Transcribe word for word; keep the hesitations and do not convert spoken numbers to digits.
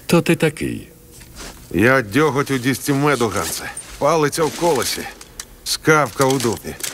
Хто ти такий? Я дьоготь у дісті меду, Гансе. Палиця в колесі. Скавка у дупі.